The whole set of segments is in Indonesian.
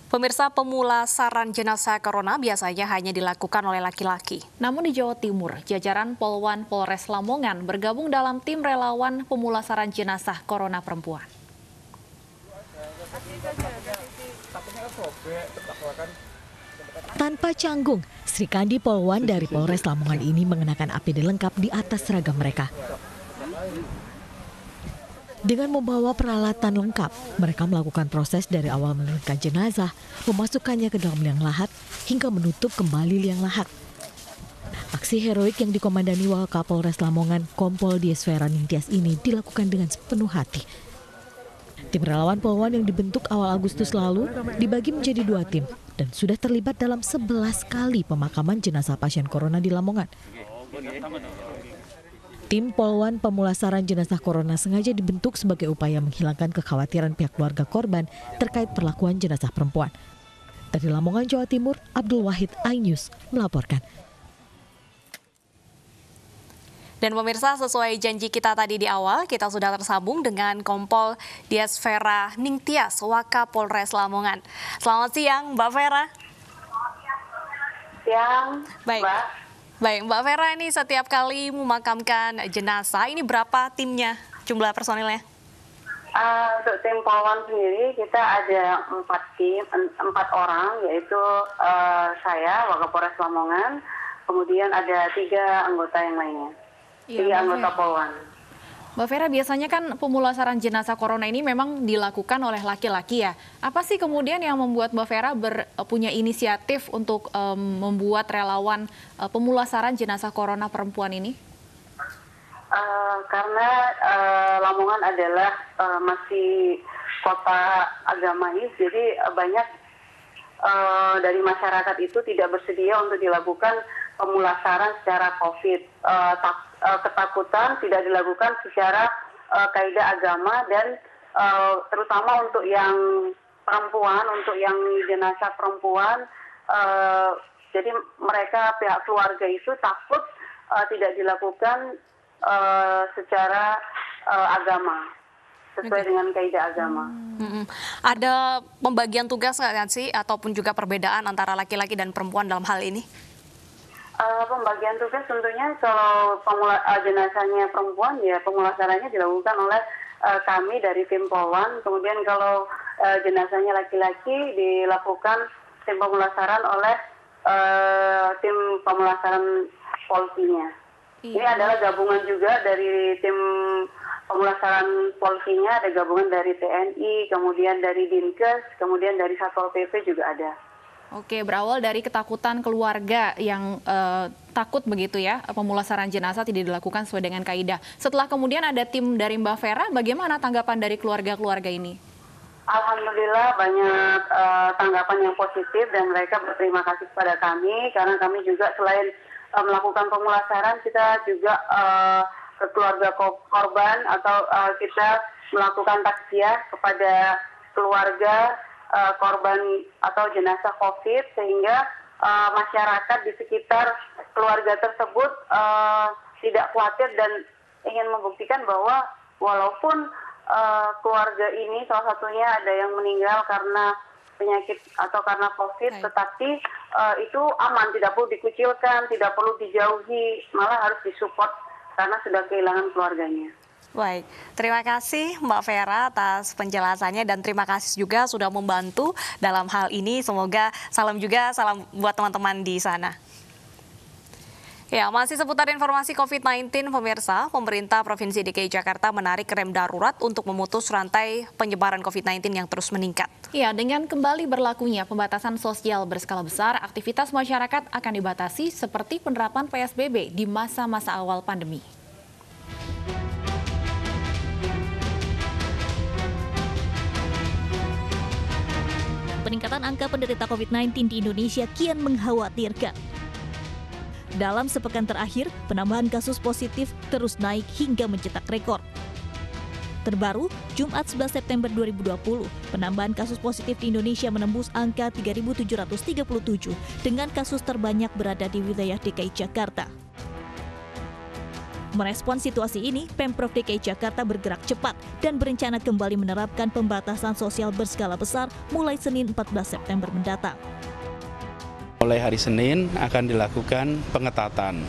Pemirsa, pemulasaran jenazah corona biasanya hanya dilakukan oleh laki-laki. Namun di Jawa Timur, jajaran Polwan Polres Lamongan bergabung dalam tim relawan pemulasaran jenazah corona perempuan. Tanpa canggung, Sri Kandi Polwan dari Polres Lamongan ini mengenakan APD lengkap di atas seragam mereka. Dengan membawa peralatan lengkap, mereka melakukan proses dari awal menurunkan jenazah, memasukkannya ke dalam liang lahat, hingga menutup kembali liang lahat. Aksi heroik yang dikomandani Wakapolres Lamongan, Kompol Diesvera Ningtyas ini dilakukan dengan sepenuh hati. Tim relawan Polwan yang dibentuk awal Agustus lalu dibagi menjadi 2 tim dan sudah terlibat dalam 11 kali pemakaman jenazah pasien corona di Lamongan. Tim Polwan pemulasaran jenazah corona sengaja dibentuk sebagai upaya menghilangkan kekhawatiran pihak keluarga korban terkait perlakuan jenazah perempuan. Dari Lamongan, Jawa Timur, Abdul Wahid, iNews melaporkan. Dan pemirsa, sesuai janji kita tadi di awal, kita sudah tersambung dengan Kompol Diesvera Ningtyas, Wakapolres Lamongan. Selamat siang, Mbak Vera. Siang, baik. Mbak. Baik, Mbak Vera, ini setiap kali memakamkan jenazah, ini berapa timnya, jumlah personilnya? Untuk tim Polwan sendiri kita ada 4 orang, yaitu saya, Wakapolres Lamongan, kemudian ada 3 anggota yang lainnya, 3 anggota Polwan. Mbak Vera, biasanya kan pemulasaran jenazah corona ini memang dilakukan oleh laki-laki ya. Apa sih kemudian yang membuat Mbak Vera punya inisiatif untuk membuat relawan pemulasaran jenazah corona perempuan ini? Karena Lamongan adalah masih kota agamis, jadi banyak dari masyarakat itu tidak bersedia untuk dilakukan pemulasaran secara COVID. Ketakutan tidak dilakukan secara kaidah agama dan terutama untuk yang perempuan, untuk yang jenazah perempuan, jadi mereka pihak keluarga itu takut tidak dilakukan secara agama, sesuai dengan kaidah agama. Ada pembagian tugas nggak sih, ataupun juga perbedaan antara laki-laki dan perempuan dalam hal ini? Pembagian tugas tentunya kalau jenazahnya perempuan ya pemulasarannya dilakukan oleh kami dari tim Polwan. Kemudian kalau jenazahnya laki-laki dilakukan tim pemulasaran oleh tim pemulasaran polsinya. Ini adalah gabungan juga dari tim pemulasaran polsinya, ada gabungan dari TNI, kemudian dari Dinkes, kemudian dari Satpol PP juga ada. Oke, berawal dari ketakutan keluarga yang takut begitu ya, pemulasaran jenazah tidak dilakukan sesuai dengan kaidah. Setelah kemudian ada tim dari Mbak Vera, bagaimana tanggapan dari keluarga-keluarga ini? Alhamdulillah banyak tanggapan yang positif dan mereka berterima kasih kepada kami, karena kami juga selain melakukan pemulasaran, kita juga ke keluarga korban atau kita melakukan takziah kepada keluarga korban atau jenazah COVID, sehingga masyarakat di sekitar keluarga tersebut tidak khawatir dan ingin membuktikan bahwa walaupun keluarga ini salah satunya ada yang meninggal karena penyakit atau karena COVID, tetapi itu aman, tidak perlu dikucilkan, tidak perlu dijauhi, malah harus disupport karena sudah kehilangan keluarganya. Baik, terima kasih Mbak Vera atas penjelasannya dan terima kasih juga sudah membantu dalam hal ini. Semoga salam buat teman-teman di sana. Ya, masih seputar informasi COVID-19, pemirsa, pemerintah Provinsi DKI Jakarta menarik rem darurat untuk memutus rantai penyebaran COVID-19 yang terus meningkat. Ya, dengan kembali berlakunya pembatasan sosial berskala besar, aktivitas masyarakat akan dibatasi seperti penerapan PSBB di masa-masa awal pandemi. Peningkatan angka penderita COVID-19 di Indonesia kian mengkhawatirkan. Dalam sepekan terakhir, penambahan kasus positif terus naik hingga mencetak rekor. Terbaru, Jumat 11 September 2020, penambahan kasus positif di Indonesia menembus angka 3.737 dengan kasus terbanyak berada di wilayah DKI Jakarta. Merespons situasi ini, Pemprov DKI Jakarta bergerak cepat dan berencana kembali menerapkan pembatasan sosial berskala besar mulai Senin 14 September mendatang. Mulai hari Senin akan dilakukan pengetatan.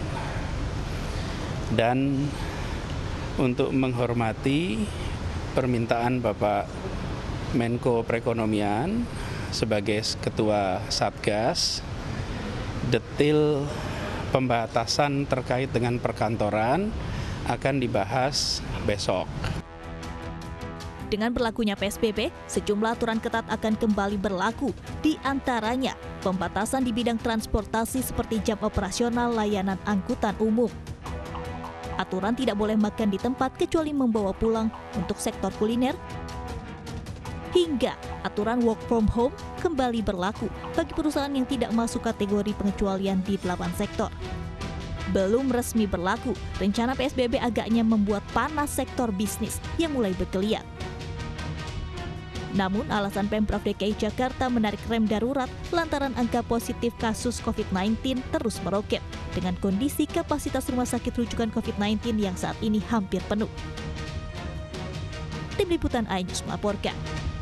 Dan untuk menghormati permintaan Bapak Menko Perekonomian sebagai Ketua Satgas, detail pembatasan terkait dengan perkantoran akan dibahas besok. Dengan berlakunya PSBB, sejumlah aturan ketat akan kembali berlaku. Di antaranya, pembatasan di bidang transportasi seperti jam operasional layanan angkutan umum. Aturan tidak boleh makan di tempat kecuali membawa pulang untuk sektor kuliner. Hingga aturan work from home kembali berlaku bagi perusahaan yang tidak masuk kategori pengecualian di 8 sektor. Belum resmi berlaku, rencana PSBB agaknya membuat panas sektor bisnis yang mulai bergeliat. Namun alasan Pemprov DKI Jakarta menarik rem darurat lantaran angka positif kasus COVID-19 terus meroket dengan kondisi kapasitas rumah sakit rujukan COVID-19 yang saat ini hampir penuh. Tim Liputan iNews melaporkan.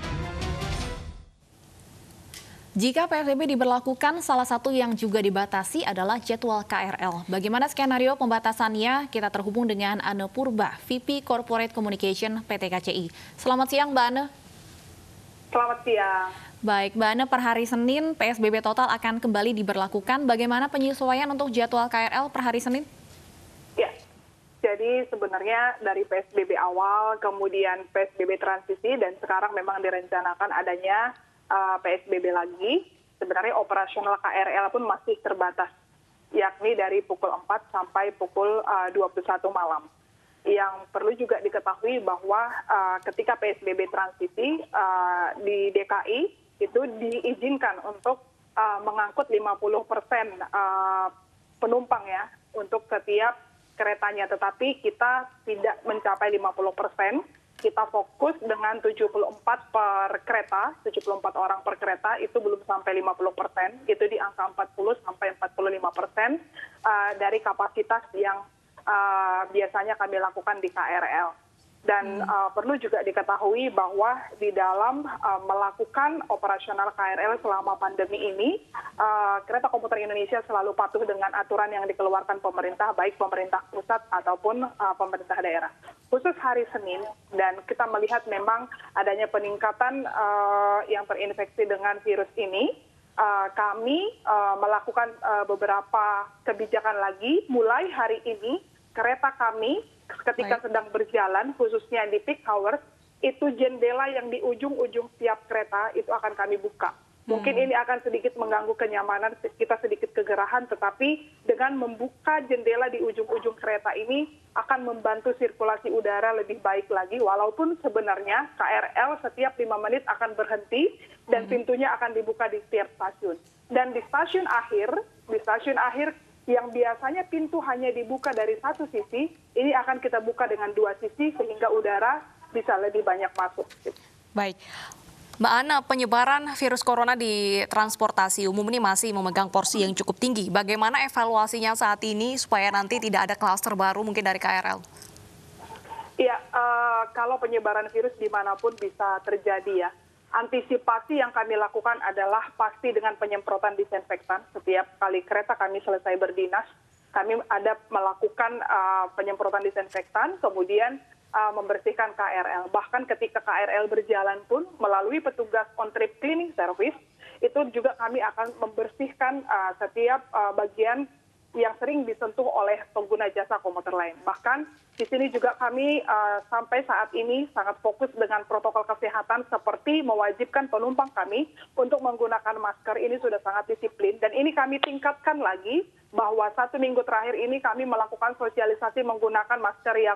Jika PSBB diberlakukan, salah satu yang juga dibatasi adalah jadwal KRL. Bagaimana skenario pembatasannya? Kita terhubung dengan Ane Purba, VP Corporate Communication PT KCI. Selamat siang, Mbak Ane. Selamat siang. Baik, Mbak Ane, per hari Senin PSBB total akan kembali diberlakukan. Bagaimana penyesuaian untuk jadwal KRL per hari Senin? Ya, jadi sebenarnya dari PSBB awal, kemudian PSBB transisi, dan sekarang memang direncanakan adanya PSBB lagi, sebenarnya operasional KRL pun masih terbatas, yakni dari pukul 4 sampai pukul 21 malam. Yang perlu juga diketahui bahwa ketika PSBB transisi di DKI itu diizinkan untuk mengangkut 50% penumpang ya untuk setiap keretanya, tetapi kita tidak mencapai 50%. Kita fokus dengan 74 per kereta, 74 orang per kereta, itu belum sampai 50%, itu di angka 40 sampai 45% dari kapasitas yang biasanya kami lakukan di KRL. Dan perlu juga diketahui bahwa di dalam melakukan operasional KRL selama pandemi ini, Kereta Komuter Indonesia selalu patuh dengan aturan yang dikeluarkan pemerintah, baik pemerintah pusat ataupun pemerintah daerah. Khusus hari Senin, dan kita melihat memang adanya peningkatan yang terinfeksi dengan virus ini, kami melakukan beberapa kebijakan lagi. Mulai hari ini, kereta kami ketika sedang berjalan, khususnya di peak hours, itu jendela yang di ujung-ujung setiap kereta itu akan kami buka. Mungkin ini akan sedikit mengganggu kenyamanan, kita sedikit kegerahan, tetapi dengan membuka jendela di ujung-ujung kereta ini akan membantu sirkulasi udara lebih baik lagi, walaupun sebenarnya KRL setiap 5 menit akan berhenti dan pintunya akan dibuka di setiap stasiun. Dan di stasiun akhir yang biasanya pintu hanya dibuka dari satu sisi, ini akan kita buka dengan 2 sisi sehingga udara bisa lebih banyak masuk. Baik. Mbak Ana, penyebaran virus corona di transportasi umum ini masih memegang porsi yang cukup tinggi. Bagaimana evaluasinya saat ini supaya nanti tidak ada klaster baru mungkin dari KRL? Iya, kalau penyebaran virus dimanapun bisa terjadi ya. Antisipasi yang kami lakukan adalah pasti dengan penyemprotan disinfektan. Setiap kali kereta kami selesai berdinas, kami ada melakukan penyemprotan disinfektan, kemudian membersihkan KRL. Bahkan ketika KRL berjalan pun melalui petugas on-trip cleaning service, itu juga kami akan membersihkan setiap bagian yang sering disentuh oleh pengguna jasa komuter lain. Bahkan di sini juga kami sampai saat ini sangat fokus dengan protokol kesehatan seperti mewajibkan penumpang kami untuk menggunakan masker. Ini sudah sangat disiplin dan ini kami tingkatkan lagi bahwa 1 minggu terakhir ini kami melakukan sosialisasi menggunakan masker yang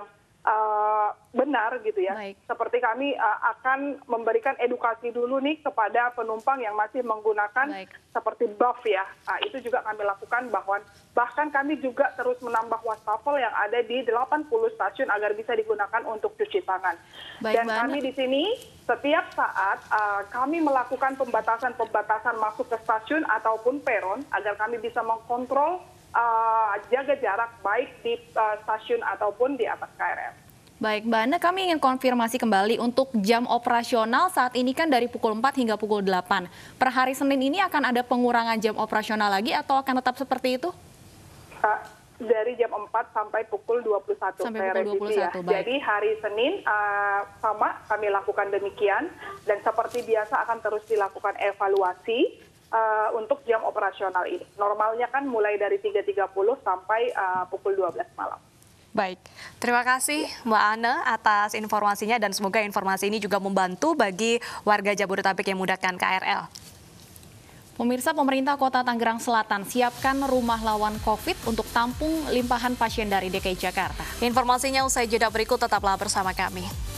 benar gitu ya. Baik. Seperti kami akan memberikan edukasi dulu nih kepada penumpang yang masih menggunakan seperti buff ya. Itu juga kami lakukan, bahkan kami juga terus menambah wastafel yang ada di 80 stasiun agar bisa digunakan untuk cuci tangan. Baik, dan kami di sini setiap saat kami melakukan pembatasan masuk ke stasiun ataupun peron agar kami bisa mengkontrol jaga jarak baik di stasiun ataupun di atas KRL. Baik, Mbak Ana, kami ingin konfirmasi kembali untuk jam operasional saat ini kan dari pukul 4 hingga pukul 8. Per hari Senin ini akan ada pengurangan jam operasional lagi atau akan tetap seperti itu? Dari jam 4 sampai pukul 21. Sampai pukul 21, ya. baik. Jadi hari Senin sama kami lakukan demikian, dan seperti biasa akan terus dilakukan evaluasi untuk jam operasional ini. Normalnya kan mulai dari 3.30 sampai pukul 12 malam. Baik, terima kasih Mbak Ana atas informasinya dan semoga informasi ini juga membantu bagi warga Jabodetabek yang menggunakan KRL. Pemirsa, pemerintah Kota Tangerang Selatan siapkan rumah lawan COVID untuk tampung limpahan pasien dari DKI Jakarta. Informasinya usai jeda berikut, tetaplah bersama kami.